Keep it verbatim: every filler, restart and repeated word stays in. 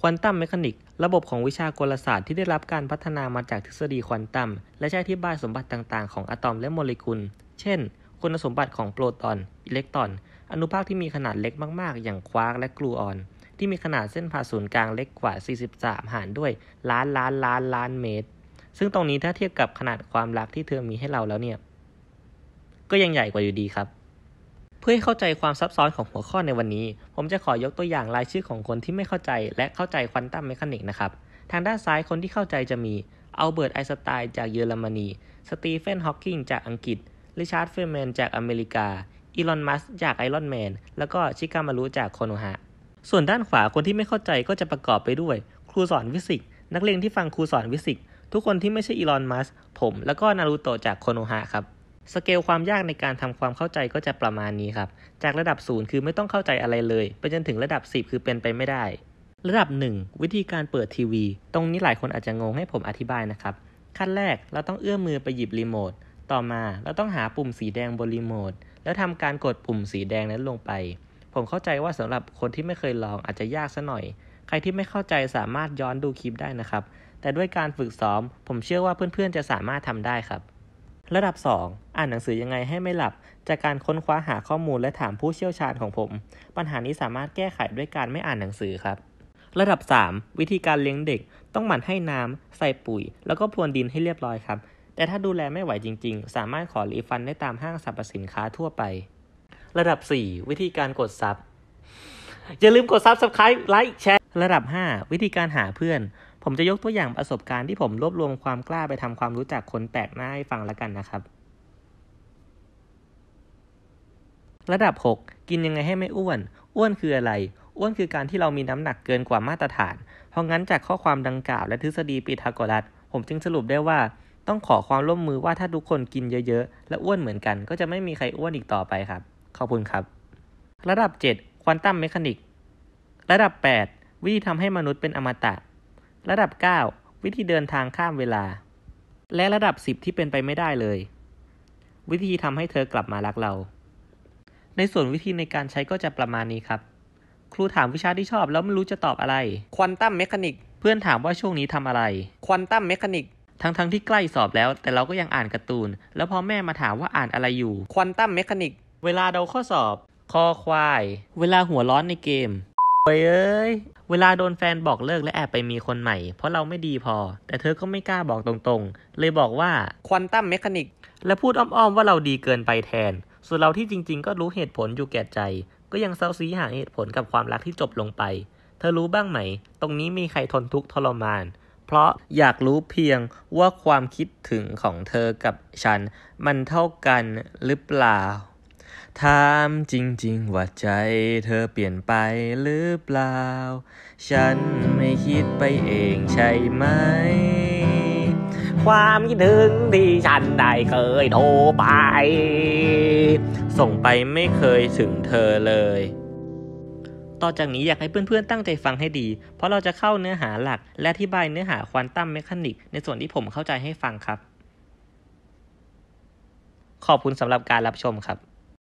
ควอนตัมเมคานิกระบบของวิชากลศาสตร์ที่ได้รับการพัฒนามาจากทฤษฎีควอนตัมและใช้อธิบายสมบัติต่างๆของอะตอมและโมเลกุลเช่นคุณสมบัติของโปรตอนอิเล็กตรอนอนุภาคที่มีขนาดเล็กมากๆอย่างควาร์กและกลูออนที่มีขนาดเส้นผ่าศูนย์กลางเล็กกว่าสี่สิบสามหารด้วยล้านล้านล้านล้านเมตรซึ่งตรงนี้ถ้าเทียบกับขนาดความรักที่เธอมีให้เราแล้วเนี่ยก็ยังใหญ่กว่าอยู่ดีครับเพื่อให้เข้าใจความซับซ้อนของหัวข้อในวันนี้ผมจะขอยกตัวอย่างรายชื่อของคนที่ไม่เข้าใจและเข้าใจควอนตัมเมคานิกนะครับทางด้านซ้ายคนที่เข้าใจจะมีอัลเบิร์ตไอน์สไตน์จากเยอรมนีสตีเฟนฮอว์กิงจากอังกฤษริชาร์ดเฟอร์แมนจากอเมริกาอีลอนมัสก์จากไอรอนแมนแล้วก็ชิคามารุจากโคโนฮะส่วนด้านขวาคนที่ไม่เข้าใจก็จะประกอบไปด้วยครูสอนฟิสิกส์นักเรียนที่ฟังครูสอนฟิสิกส์ทุกคนที่ไม่ใช่อีลอนมัสก์ผมแล้วก็นารูโตะจากโคโนฮะครับสเกลความยากในการทำความเข้าใจก็จะประมาณนี้ครับจากระดับศูนย์คือไม่ต้องเข้าใจอะไรเลยไปจนถึงระดับสิบคือเป็นไปไม่ได้ระดับหนึ่งวิธีการเปิดทีวีตรงนี้หลายคนอาจจะงงให้ผมอธิบายนะครับขั้นแรกเราต้องเอื้อมมือไปหยิบรีโมทต่อมาเราต้องหาปุ่มสีแดงบนรีโมทแล้วทำการกดปุ่มสีแดงนั้นลงไปผมเข้าใจว่าสำหรับคนที่ไม่เคยลองอาจจะยากซะหน่อยใครที่ไม่เข้าใจสามารถย้อนดูคลิปได้นะครับแต่ด้วยการฝึกซ้อมผมเชื่อว่าเพื่อนๆจะสามารถทำได้ครับระดับสองอ่านหนังสือยังไงให้ไม่หลับจากการค้นคว้าหาข้อมูลและถามผู้เชี่ยวชาญของผมปัญหานี้สามารถแก้ไขด้วยการไม่อ่านหนังสือครับระดับสามวิธีการเลี้ยงเด็กต้องหมั่นให้น้ำใส่ปุ๋ยแล้วก็พรวนดินให้เรียบร้อยครับแต่ถ้าดูแลไม่ไหวจริงๆสามารถขอรีฟันได้ตามห้างสรรพสินค้าทั่วไประดับสี่วิธีการกดซับอย่าลืมกด Subscribe ไลค์แชร์ระดับห้าวิธีการหาเพื่อนผมจะยกตัวอย่างประสบการณ์ที่ผมรวบรวมความกล้าไปทำความรู้จักคนแปลกหน้าให้ฟังแล้วกันนะครับระดับหกกินยังไงให้ไม่อ้วนอ้วนคืออะไรอ้วนคือการที่เรามีน้ำหนักเกินกว่ามาตรฐานเพราะงั้นจากข้อความดังกล่าวและทฤษฎีพีทาโกรัสผมจึงสรุปได้ว่าต้องขอความร่วมมือว่าถ้าทุกคนกินเยอะๆและอ้วนเหมือนกันก็จะไม่มีใครอ้วนอีกต่อไปครับขอบคุณครับระดับเจ็ดควอนตัมเมคานิกระดับแปดวิธีทำให้มนุษย์เป็นอมตะระดับเก้าวิธีเดินทางข้ามเวลาและระดับสิบที่เป็นไปไม่ได้เลยวิธีทำให้เธอกลับมารักเราในส่วนวิธีในการใช้ก็จะประมาณนี้ครับครูถามวิชาที่ชอบแล้วไม่รู้จะตอบอะไรควอนตัมเมคานิกเพื่อนถามว่าช่วงนี้ทำอะไรควอนตัมเมคานิกทั้งๆ ท, ที่ใกล้สอบแล้วแต่เราก็ยังอ่านการ์ตูนแล้วพอแม่มาถามว่าอ่านอะไรอยู่ควอนตัมเมคานิกเวลาเดาข้อสอบคอควายเวลาหัวร้อนในเกมเว้ยเอ้ยเวลาโดนแฟนบอกเลิกและแอบไปมีคนใหม่เพราะเราไม่ดีพอแต่เธอก็ไม่กล้าบอกตรงๆเลยบอกว่าควอนตัมเมคานิกและพูดอ้อมๆว่าเราดีเกินไปแทนส่วนเราที่จริงๆก็รู้เหตุผลอยู่แก่ใจก็ยังเซาซีหาเหตุผลกับความรักที่จบลงไปเธอรู้บ้างไหมตรงนี้มีใครทนทุกข์ทรมานเพราะอยากรู้เพียงว่าความคิดถึงของเธอกับฉันมันเท่ากันหรือเปล่าถามจริงๆว่าใจเธอเปลี่ยนไปหรือเปล่าฉันไม่คิดไปเองใช่ไหมความคิดถึงที่ฉันได้เคยโทรไปส่งไปไม่เคยถึงเธอเลยต่อจากนี้อยากให้เพื่อนๆตั้งใจฟังให้ดีเพราะเราจะเข้าเนื้อหาหลักและอธิบายเนื้อหาควอนตัมเมคานิกในส่วนที่ผมเข้าใจให้ฟังครับขอบคุณสำหรับการรับชมครับ